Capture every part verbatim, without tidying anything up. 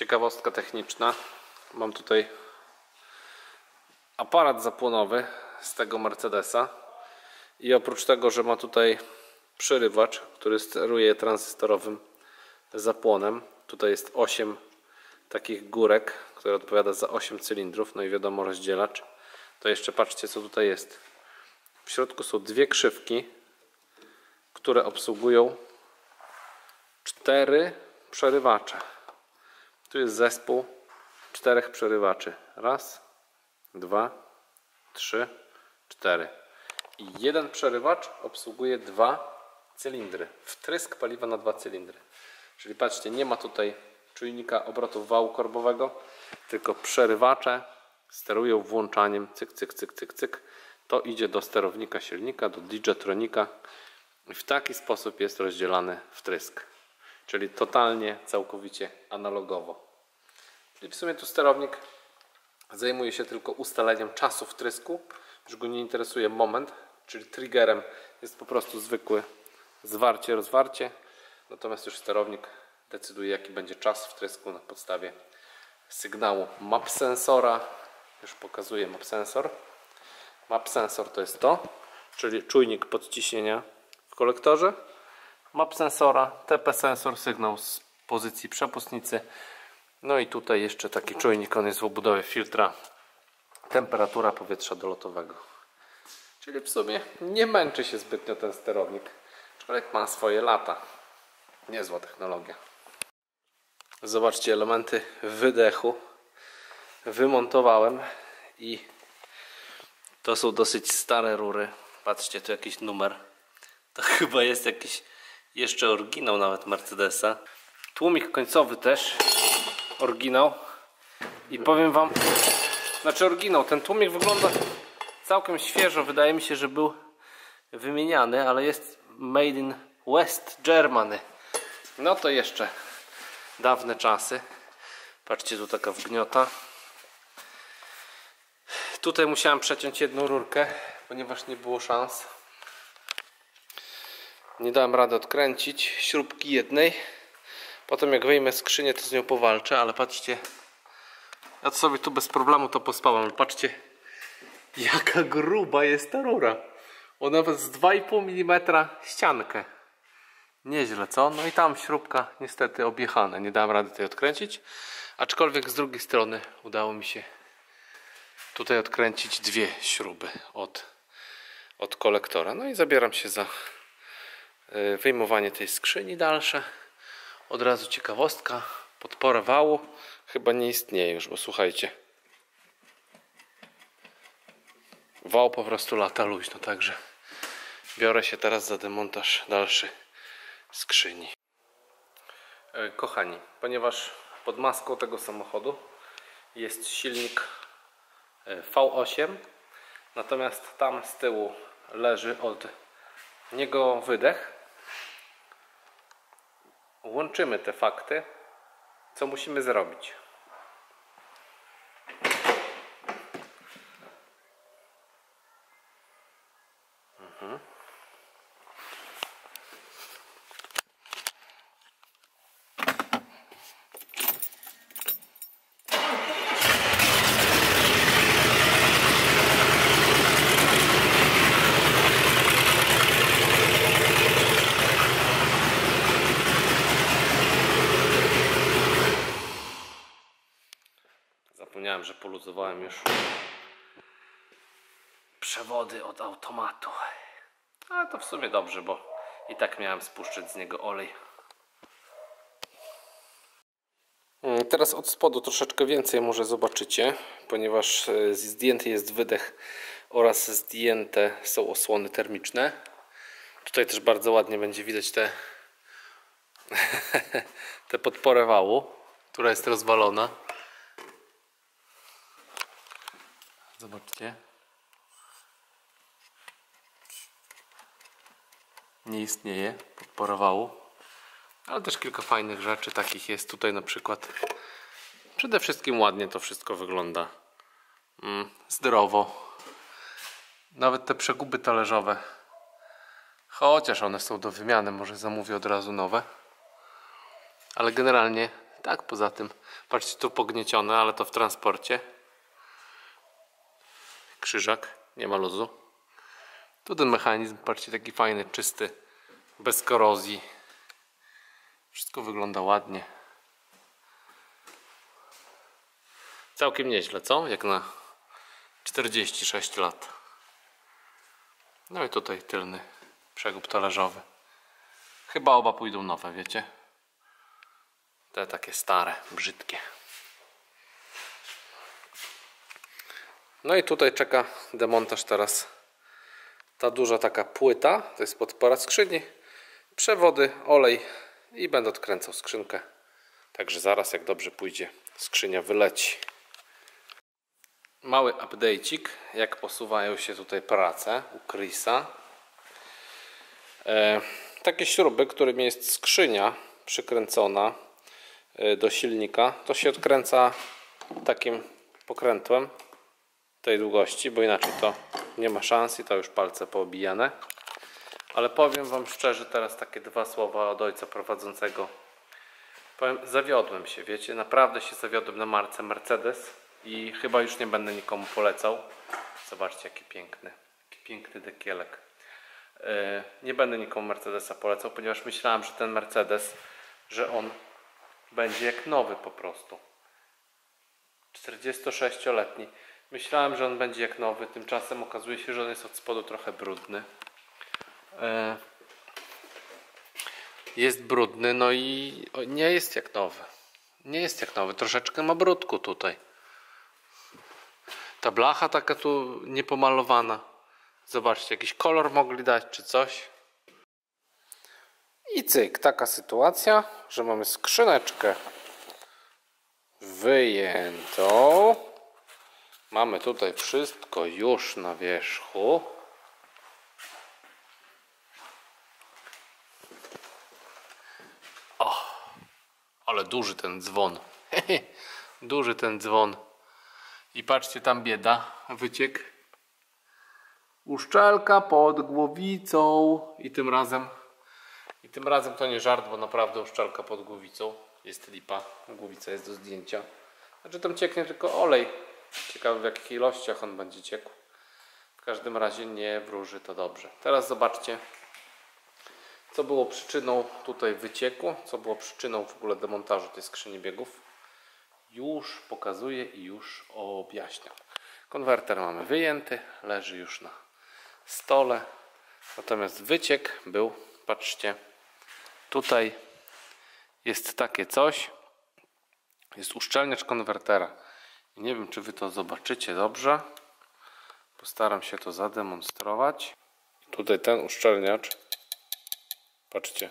Ciekawostka techniczna. Mam tutaj aparat zapłonowy z tego Mercedesa i oprócz tego, że ma tutaj przerywacz, który steruje tranzystorowym zapłonem, tutaj jest osiem takich górek, które odpowiada za osiem cylindrów, no i wiadomo rozdzielacz. To jeszcze patrzcie, co tutaj jest. W środku są dwie krzywki, które obsługują cztery przerywacze. Tu jest zespół czterech przerywaczy. Raz, dwa, trzy, cztery. I jeden przerywacz obsługuje dwa cylindry. Wtrysk paliwa na dwa cylindry. Czyli patrzcie, nie ma tutaj czujnika obrotów wału korbowego, tylko przerywacze sterują włączaniem cyk, cyk, cyk, cyk, cyk. To idzie do sterownika silnika, do Digitronika i w taki sposób jest rozdzielany wtrysk. Czyli totalnie, całkowicie analogowo. Czyli w sumie tu sterownik zajmuje się tylko ustaleniem czasu wtrysku. Już go nie interesuje moment, czyli triggerem jest po prostu zwykły zwarcie, rozwarcie. Natomiast już sterownik decyduje, jaki będzie czas wtrysku na podstawie sygnału map sensora. Już pokazuję map sensor. Map sensor to jest to, czyli czujnik podciśnienia w kolektorze. Map sensora, T P sensor, sygnał z pozycji przepustnicy. No i tutaj jeszcze taki czujnik, on jest w obudowie filtra, temperatura powietrza dolotowego. Czyli w sumie nie męczy się zbytnio ten sterownik. Człowiek ma swoje lata. Niezła technologia. Zobaczcie, elementy wydechu wymontowałem i to są dosyć stare rury. Patrzcie, tu jakiś numer. To chyba jest jakiś jeszcze oryginał nawet Mercedesa. Tłumik końcowy też oryginał. I powiem wam, znaczy oryginał, ten tłumik wygląda całkiem świeżo. Wydaje mi się, że był wymieniany, ale jest made in West Germany. No to jeszcze dawne czasy. Patrzcie, tu taka wgniota. Tutaj musiałem przeciąć jedną rurkę, ponieważ nie było szans. Nie dałem rady odkręcić śrubki jednej. Potem jak wyjmę skrzynię, to z nią powalczę, ale patrzcie, ja to sobie tu bez problemu to pospałem. Patrzcie, jaka gruba jest ta rura. Ona nawet z dwa i pół milimetra ściankę. Nieźle, co? No i tam śrubka niestety objechana. Nie dałem rady tej odkręcić. Aczkolwiek z drugiej strony udało mi się tutaj odkręcić dwie śruby od, od kolektora. No i zabieram się za wyjmowanie tej skrzyni dalsze. Od razu ciekawostka. Podpora wału chyba nie istnieje już, bo słuchajcie. Wał po prostu lata luźno, także biorę się teraz za demontaż dalszy skrzyni. Kochani, ponieważ pod maską tego samochodu jest silnik V osiem, natomiast tam z tyłu leży od niego wydech, łączymy te fakty, co musimy zrobić. Mhm. Zapomniałem, że poluzowałem już przewody od automatu. Ale to w sumie dobrze, bo i tak miałem spuszczać z niego olej. Teraz od spodu troszeczkę więcej może zobaczycie, ponieważ zdjęty jest wydech oraz zdjęte są osłony termiczne. Tutaj też bardzo ładnie będzie widać te, te podporę wału, która jest rozwalona. Zobaczcie. Nie istnieje podpora wału. Ale też kilka fajnych rzeczy takich jest tutaj, na przykład przede wszystkim ładnie to wszystko wygląda. Mm, zdrowo. Nawet te przeguby talerzowe, chociaż one są do wymiany, może zamówię od razu nowe. Ale generalnie tak poza tym, patrzcie, tu pogniecione, ale to w transporcie. Krzyżak, nie ma luzu. Tu ten mechanizm, patrzcie, taki fajny, czysty, bez korozji. Wszystko wygląda ładnie. Całkiem nieźle, co? Jak na czterdzieści sześć lat. No i tutaj tylny przegub talerzowy. Chyba oba pójdą nowe, wiecie? Te takie stare, brzydkie. No i tutaj czeka demontaż teraz. Ta duża taka płyta, to jest podpora skrzyni, przewody, olej i będę odkręcał skrzynkę. Także zaraz, jak dobrze pójdzie, skrzynia wyleci. Mały update'cik, jak posuwają się tutaj prace u Chrisa. E, takie śruby, którymi jest skrzynia przykręcona e, do silnika, to się odkręca takim pokrętłem tej długości, bo inaczej to nie ma szans i to już palce poobijane. Ale powiem wam szczerze teraz takie dwa słowa od ojca prowadzącego. Powiem, zawiodłem się, wiecie, naprawdę się zawiodłem na marce Mercedes i chyba już nie będę nikomu polecał. Zobaczcie, jaki piękny, jaki piękny dekielek. Yy, nie będę nikomu Mercedesa polecał, ponieważ myślałem, że ten Mercedes, że on będzie jak nowy po prostu. czterdziestosześcioletni. Myślałem, że on będzie jak nowy, tymczasem okazuje się, że on jest od spodu trochę brudny. Yy, jest brudny, no i nie jest jak nowy. Nie jest jak nowy, troszeczkę ma brudku tutaj. Ta blacha taka tu niepomalowana. Zobaczcie, jakiś kolor mogli dać czy coś. I cyk, taka sytuacja, że mamy skrzyneczkę wyjętą. Mamy tutaj wszystko już na wierzchu. O, ale duży ten dzwon. Duży ten dzwon. I patrzcie, tam bieda, wyciek. Uszczelka pod głowicą. I tym razem I tym razem to nie żart, bo naprawdę uszczelka pod głowicą. Jest lipa, głowica jest do zdjęcia. Znaczy tam cieknie tylko olej. Ciekawe, w jakich ilościach on będzie ciekł. W każdym razie nie wróży to dobrze. Teraz zobaczcie, co było przyczyną tutaj wycieku, co było przyczyną w ogóle demontażu tej skrzyni biegów. Już pokazuję i już objaśniam. Konwerter mamy wyjęty, leży już na stole. Natomiast wyciek był, patrzcie, tutaj jest takie coś. Jest uszczelniacz konwertera. I nie wiem, czy wy to zobaczycie dobrze. Postaram się to zademonstrować. Tutaj ten uszczelniacz, patrzcie,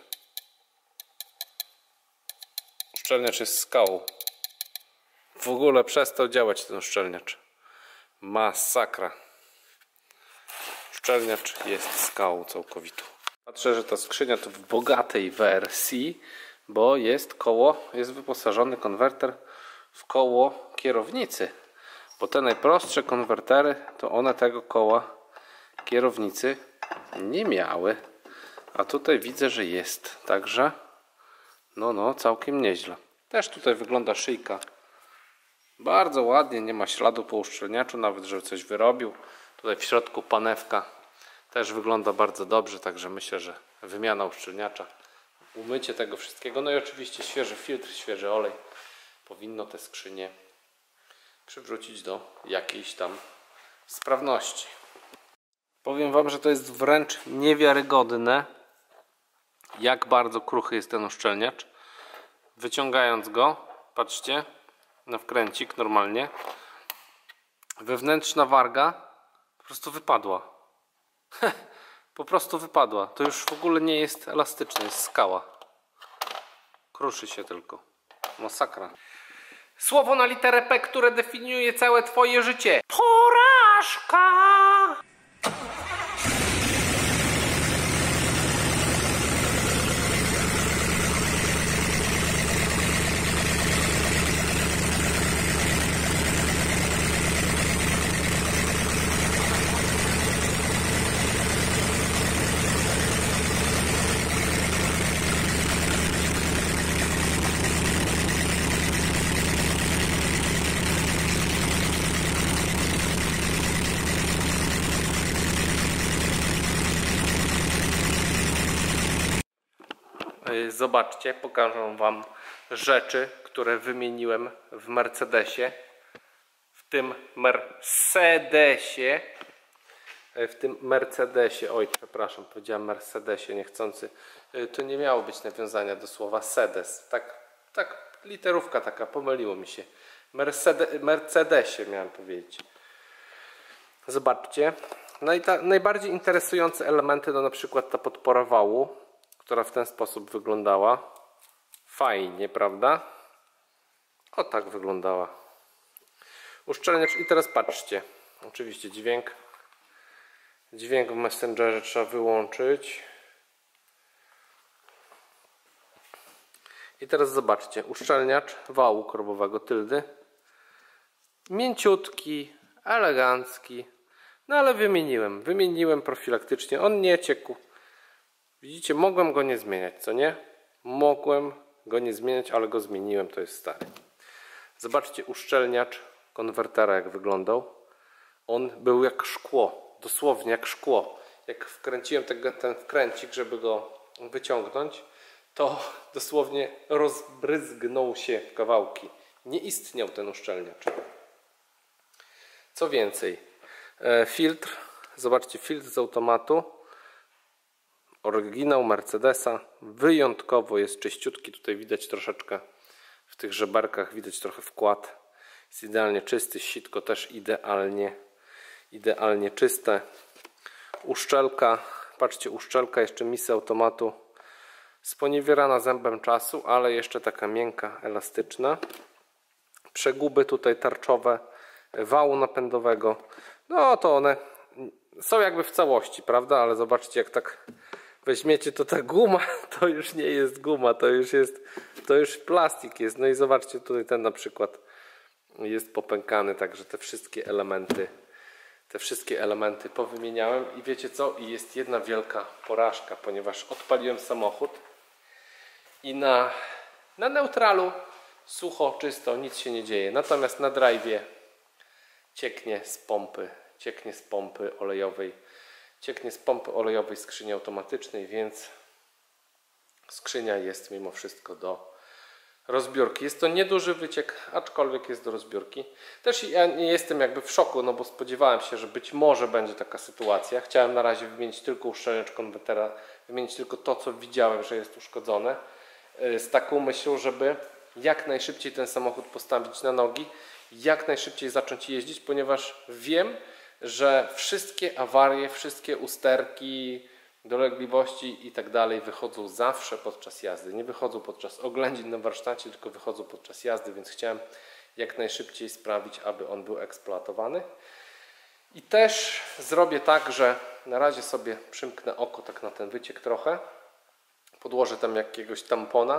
uszczelniacz jest skałą. W ogóle przestał działać ten uszczelniacz. Masakra. Uszczelniacz jest skałą całkowitą. Patrzę, że ta skrzynia to w bogatej wersji, bo jest koło, jest wyposażony konwerter w koło kierownicy. Bo te najprostsze konwertery, to one tego koła kierownicy nie miały. A tutaj widzę, że jest. Także no, no, całkiem nieźle. Też tutaj wygląda szyjka bardzo ładnie, nie ma śladu po uszczelniaczu, nawet że coś wyrobił. Tutaj w środku panewka też wygląda bardzo dobrze, także myślę, że wymiana uszczelniacza, umycie tego wszystkiego, no i oczywiście świeży filtr, świeży olej powinno te skrzynie przywrócić do jakiejś tam sprawności. Powiem wam, że to jest wręcz niewiarygodne, jak bardzo kruchy jest ten uszczelniacz. Wyciągając go, patrzcie, na wkręcik normalnie, wewnętrzna warga po prostu wypadła. Po prostu wypadła. To już w ogóle nie jest elastyczne, jest skała. Kruszy się tylko. Masakra. Słowo na literę P, które definiuje całe twoje życie. Porażka! Zobaczcie, pokażę Wam rzeczy, które wymieniłem w Mercedesie. W tym Mercedesie. W tym Mercedesie. Oj, przepraszam, powiedziałem Mercedesie niechcący. To nie miało być nawiązania do słowa sedes. Tak, tak literówka taka, pomyliło mi się. Mercedes, Mercedesie miałem powiedzieć. Zobaczcie. No i ta, najbardziej interesujące elementy to na przykład ta podpora wału, która w ten sposób wyglądała. Fajnie, prawda? O, tak wyglądała. Uszczelniacz i teraz patrzcie. Oczywiście dźwięk. Dźwięk w Messengerze trzeba wyłączyć. I teraz zobaczcie. Uszczelniacz wału korbowego tyldy. Mięciutki, elegancki. No ale wymieniłem. Wymieniłem profilaktycznie. On nie ciekł. Widzicie, mogłem go nie zmieniać, co nie? Mogłem go nie zmieniać, ale go zmieniłem. To jest stary. Zobaczcie uszczelniacz konwertera jak wyglądał. On był jak szkło. Dosłownie jak szkło. Jak wkręciłem ten, ten wkręcik, żeby go wyciągnąć, to dosłownie rozbryzgnął się w kawałki. Nie istniał ten uszczelniacz. Co więcej, e, filtr. Zobaczcie, filtr z automatu. Oryginał Mercedesa. Wyjątkowo jest czyściutki. Tutaj widać troszeczkę w tych żeberkach, widać trochę wkład. Jest idealnie czysty. Sitko też idealnie, idealnie czyste. Uszczelka. Patrzcie, uszczelka jeszcze misy automatu. Sponiewierana zębem czasu, ale jeszcze taka miękka, elastyczna. Przeguby tutaj tarczowe wału napędowego. No to one są jakby w całości, prawda? Ale zobaczcie, jak tak weźmiecie, to ta guma to już nie jest guma, to już jest, to już plastik jest. No i zobaczcie, tutaj ten na przykład jest popękany, także te wszystkie elementy, te wszystkie elementy powymieniałem i wiecie co? I jest jedna wielka porażka, ponieważ odpaliłem samochód i na, na neutralu sucho, czysto, nic się nie dzieje. Natomiast na drive'ie cieknie z pompy, cieknie z pompy olejowej, cieknie z pompy olejowej skrzyni automatycznej, więc skrzynia jest mimo wszystko do rozbiórki. Jest to nieduży wyciek, aczkolwiek jest do rozbiórki. Też ja nie jestem jakby w szoku, no bo spodziewałem się, że być może będzie taka sytuacja. Chciałem na razie wymienić tylko uszczelniacz konwertera, wymienić tylko to, co widziałem, że jest uszkodzone, z taką myślą, żeby jak najszybciej ten samochód postawić na nogi, jak najszybciej zacząć jeździć, ponieważ wiem, że wszystkie awarie, wszystkie usterki, dolegliwości i tak dalej wychodzą zawsze podczas jazdy. Nie wychodzą podczas oględzin na warsztacie, tylko wychodzą podczas jazdy, więc chciałem jak najszybciej sprawić, aby on był eksploatowany. I też zrobię tak, że na razie sobie przymknę oko tak na ten wyciek trochę. Podłożę tam jakiegoś tampona,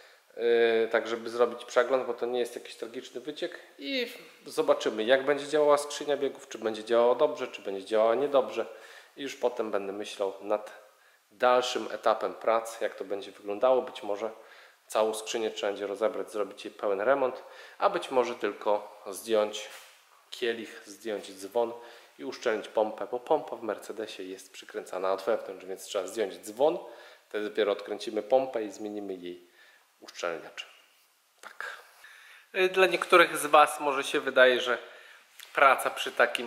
yy, tak żeby zrobić przegląd, bo to nie jest jakiś tragiczny wyciek i zobaczymy, jak będzie działała skrzynia biegów, czy będzie działała dobrze, czy będzie działała niedobrze i już potem będę myślał nad dalszym etapem prac, jak to będzie wyglądało. Być może całą skrzynię trzeba będzie rozebrać, zrobić jej pełen remont, a być może tylko zdjąć kielich, zdjąć dzwon i uszczelnić pompę, bo pompa w Mercedesie jest przykręcana od wewnątrz, więc trzeba zdjąć dzwon. Wtedy dopiero odkręcimy pompę i zmienimy jej uszczelniacz. Tak. Dla niektórych z Was może się wydaje, że praca przy takim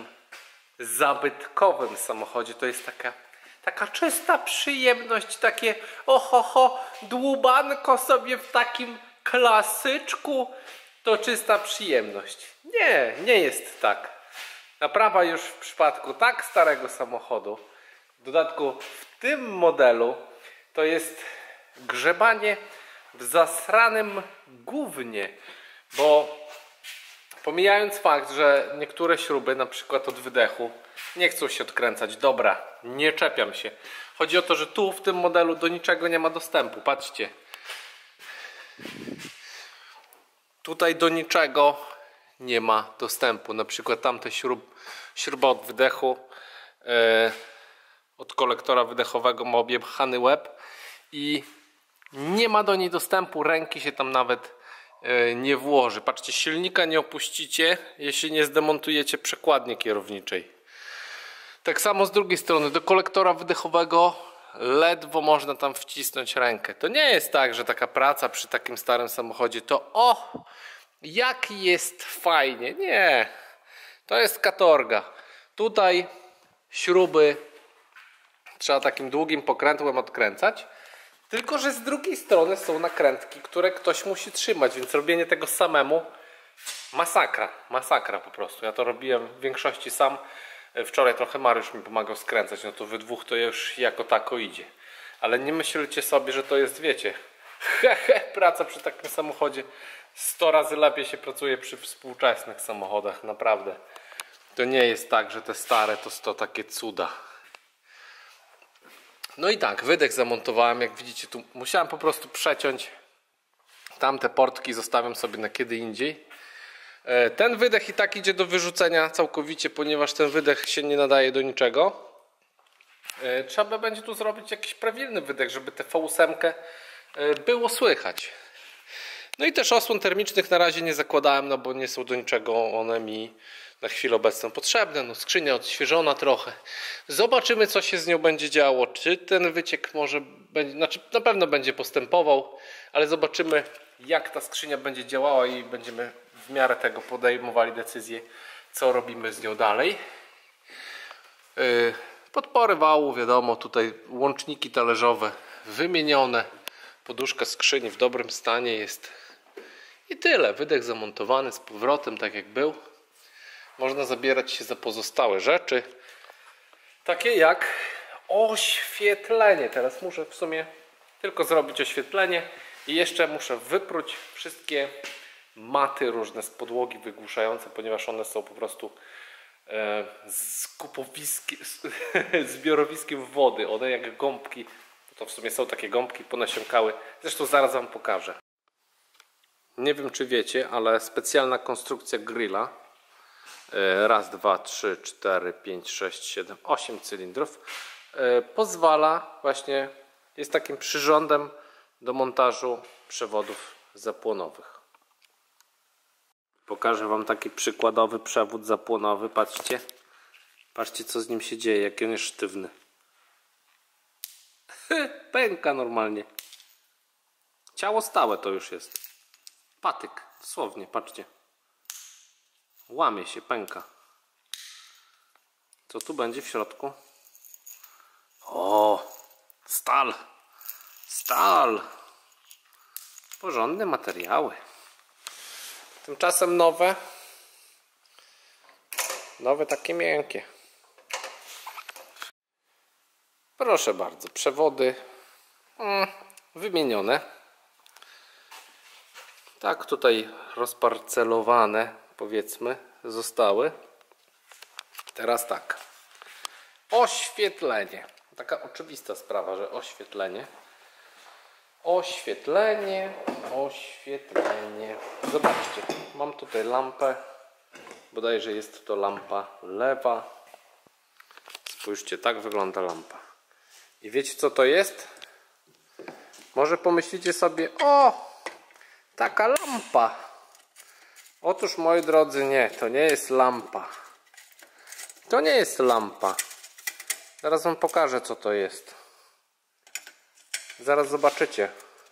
zabytkowym samochodzie to jest taka, taka czysta przyjemność, takie ohoho, dłubanko sobie w takim klasyczku, to czysta przyjemność. Nie, nie jest tak. Naprawa już w przypadku tak starego samochodu, w dodatku w tym modelu, to jest grzebanie w zasranym gównie, bo pomijając fakt, że niektóre śruby, na przykład od wydechu, nie chcą się odkręcać. Dobra, nie czepiam się. Chodzi o to, że tu w tym modelu do niczego nie ma dostępu. Patrzcie. Tutaj do niczego nie ma dostępu. Na przykład tamte śrub, śruba od wydechu, yy, od kolektora wydechowego ma objechany łeb i nie ma do niej dostępu. Ręki się tam nawet yy, nie włoży. Patrzcie, silnika nie opuścicie, jeśli nie zdemontujecie przekładni kierowniczej. Tak samo z drugiej strony do kolektora wydechowego ledwo można tam wcisnąć rękę. To nie jest tak, że taka praca przy takim starym samochodzie to o, jak jest fajnie. Nie, to jest katorga. Tutaj śruby trzeba takim długim pokrętłem odkręcać. Tylko że z drugiej strony są nakrętki, które ktoś musi trzymać, więc robienie tego samemu masakra, masakra po prostu. Ja to robiłem w większości sam. Wczoraj trochę Mariusz mi pomagał skręcać, no to wy dwóch to już jako tako idzie. Ale nie myślcie sobie, że to jest, wiecie, hehe, praca przy takim samochodzie. sto razy lepiej się pracuje przy współczesnych samochodach, naprawdę. To nie jest tak, że te stare to sto takie cuda. No i tak, wydech zamontowałem, jak widzicie tu musiałem po prostu przeciąć. Tamte portki zostawiam sobie na kiedy indziej. Ten wydech i tak idzie do wyrzucenia całkowicie, ponieważ ten wydech się nie nadaje do niczego. Trzeba będzie tu zrobić jakiś prawilny wydech, żeby tę V osiem było słychać. No i też osłon termicznych na razie nie zakładałem, no bo nie są do niczego one mi na chwilę obecną potrzebne. No skrzynia odświeżona trochę. Zobaczymy, co się z nią będzie działo. Czy ten wyciek może będzie, znaczy na pewno będzie postępował, ale zobaczymy, jak ta skrzynia będzie działała i będziemy w miarę tego podejmowali decyzję, co robimy z nią dalej. Podpory wału, wiadomo, tutaj łączniki talerzowe wymienione. Poduszka skrzyni w dobrym stanie jest. I tyle. Wydech zamontowany z powrotem, tak jak był. Można zabierać się za pozostałe rzeczy. Takie jak oświetlenie. Teraz muszę w sumie tylko zrobić oświetlenie. I jeszcze muszę wypróć wszystkie maty różne z podłogi wygłuszające, ponieważ one są po prostu e, zbiorowiskiem wody. One jak gąbki, to w sumie są takie gąbki, ponasiąkały. Zresztą zaraz wam pokażę. Nie wiem, czy wiecie, ale specjalna konstrukcja grilla, raz, dwa, trzy, cztery, pięć, sześć, siedem, osiem cylindrów, pozwala właśnie, jest takim przyrządem do montażu przewodów zapłonowych. Pokażę wam taki przykładowy przewód zapłonowy. Patrzcie, patrzcie, co z nim się dzieje, jaki on jest sztywny. Pęka normalnie. Ciało stałe to już jest. Patyk, dosłownie, patrzcie. Łamie się, pęka. Co tu będzie w środku? O, stal. Stal. Porządne materiały. Tymczasem nowe. Nowe takie miękkie. Proszę bardzo, przewody mm, wymienione. Tak tutaj rozparcelowane, powiedzmy, zostały. Teraz tak. Oświetlenie. Taka oczywista sprawa, że oświetlenie. Oświetlenie, oświetlenie. Zobaczcie, mam tutaj lampę. Bodajże jest to lampa lewa. Spójrzcie, tak wygląda lampa. I wiecie, co to jest? Może pomyślicie sobie, o, taka lampa. Otóż, moi drodzy, nie, to nie jest lampa. To nie jest lampa. Zaraz wam pokażę, co to jest. Zaraz zobaczycie.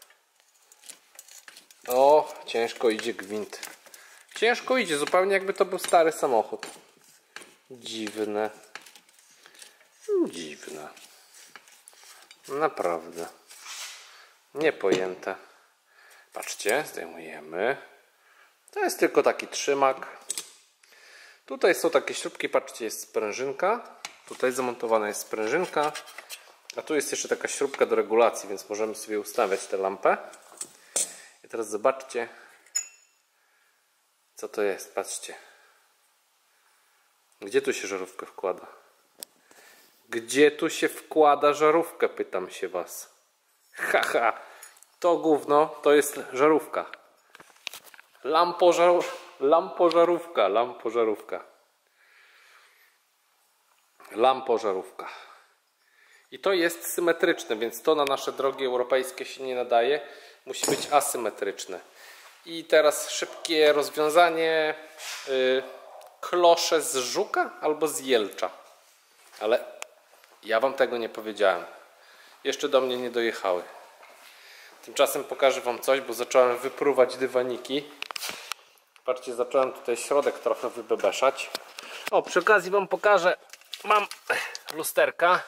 O, ciężko idzie gwint. Ciężko idzie, zupełnie jakby to był stary samochód. Dziwne. Dziwne. Naprawdę. Niepojęte. Patrzcie, zdejmujemy. To jest tylko taki trzymak. Tutaj są takie śrubki, patrzcie, jest sprężynka. Tutaj zamontowana jest sprężynka. A tu jest jeszcze taka śrubka do regulacji, więc możemy sobie ustawiać tę lampę. I teraz zobaczcie, co to jest. Patrzcie. Gdzie tu się żarówkę wkłada? Gdzie tu się wkłada żarówkę? Pytam się was. Haha. To gówno to jest żarówka. Lampożar... Lampożarówka. Lampożarówka. Lampożarówka. I to jest symetryczne, więc to na nasze drogi europejskie się nie nadaje. Musi być asymetryczne. I teraz szybkie rozwiązanie. Yy, klosze z Żuka albo z Jelcza. Ale ja wam tego nie powiedziałem. jeszcze do mnie nie dojechały. Tymczasem pokażę wam coś, bo zacząłem wypruwać dywaniki. Patrzcie, zacząłem tutaj środek trochę wybebeszać. O, przy okazji wam pokażę, mam lusterka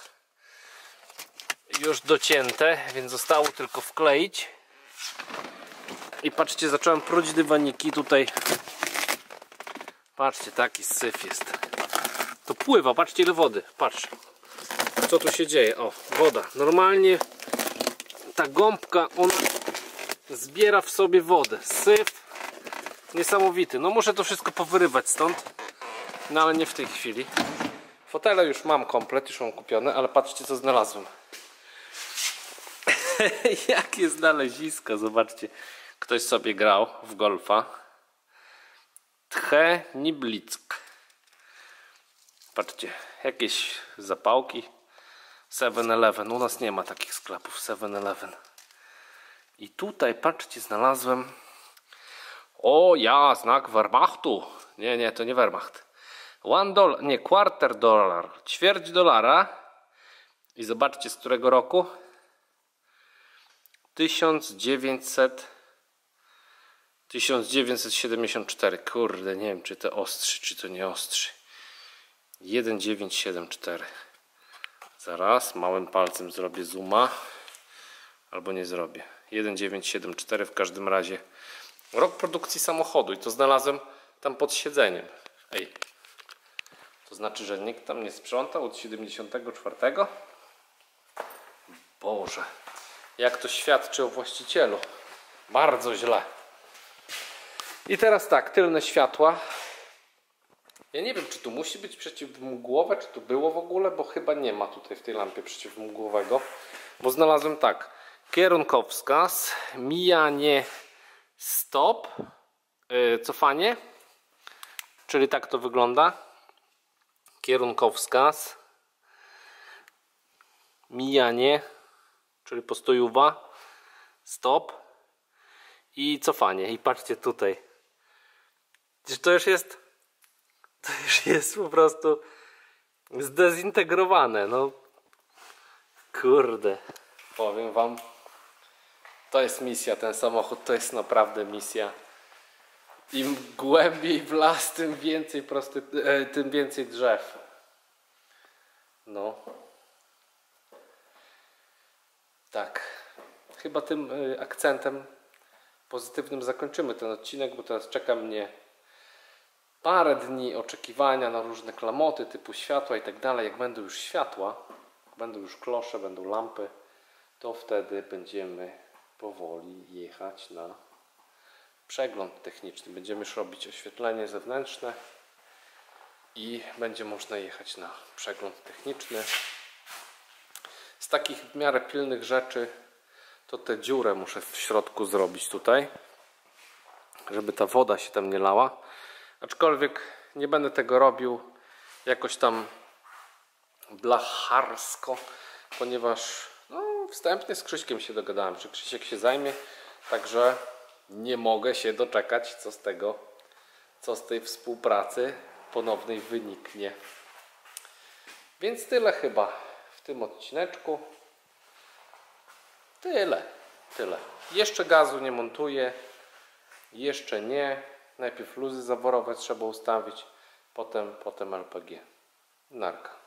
już docięte, więc zostało tylko wkleić. I patrzcie, zacząłem pruć dywaniki tutaj. Patrzcie, taki syf jest. To pływa, patrzcie ile wody. Patrz, co tu się dzieje. O, woda. Normalnie ta gąbka, ona zbiera w sobie wodę. Syf niesamowity. No muszę to wszystko powyrywać stąd. No ale nie w tej chwili. Fotele już mam komplet, już mam kupione, ale patrzcie co znalazłem. Jakie znalezisko, zobaczcie. Ktoś sobie grał w golfa. Tche Niblick. Patrzcie, jakieś zapałki. seven eleven. U nas nie ma takich sklepów. seven eleven. I tutaj, patrzcie, znalazłem. O ja, znak Wehrmachtu. Nie, nie, to nie Wehrmacht. One dollar, nie, quarter dolar. Ćwierć dolara. I zobaczcie z którego roku? tysiąc dziewięćset siedemdziesiąt cztery. Kurde, nie wiem czy to ostrzy, czy to nie ostrzy. jeden dziewięć siedem cztery. Zaraz małym palcem zrobię zooma. Albo nie zrobię. jeden dziewięć siedem cztery w każdym razie. Rok produkcji samochodu i to znalazłem tam pod siedzeniem. Ej. To znaczy, że nikt tam nie sprzątał od siedemdziesiątego czwartego? Boże. Jak to świadczy o właścicielu. Bardzo źle. I teraz tak, tylne światła. Ja nie wiem, czy tu musi być przeciwmgłowe, czy tu było w ogóle, bo chyba nie ma tutaj w tej lampie przeciwmgłowego. Bo znalazłem tak. Kierunkowskaz, mijanie, stop, yy, cofanie. Czyli tak to wygląda. Kierunkowskaz, mijanie, czyli postojówa, stop i cofanie. I patrzcie tutaj. To już jest, to już jest po prostu zdezintegrowane. No kurde, powiem wam, to jest misja, ten samochód to jest naprawdę misja. Im głębiej w las, tym więcej prosty, e, tym więcej drzew. No. Tak. Chyba tym e, akcentem pozytywnym zakończymy ten odcinek, bo teraz czeka mnie parę dni oczekiwania na różne klamoty typu światła i tak dalej. Jak będą już światła, będą już klosze, będą lampy, to wtedy będziemy powoli jechać na przegląd techniczny. Będziemy już robić oświetlenie zewnętrzne i będzie można jechać na przegląd techniczny. Z takich w miarę pilnych rzeczy to tę dziurę muszę w środku zrobić tutaj, żeby ta woda się tam nie lała. Aczkolwiek nie będę tego robił jakoś tam blacharsko, ponieważ no, wstępnie z Krzyśkiem się dogadałem, że Krzysiek się zajmie, także nie mogę się doczekać, co z tego, co z tej współpracy ponownej wyniknie. Więc tyle chyba w tym odcineczku. Tyle, tyle. Jeszcze gazu nie montuję, jeszcze nie. Najpierw luzy zaworowe trzeba ustawić, potem, potem L P G. Narka.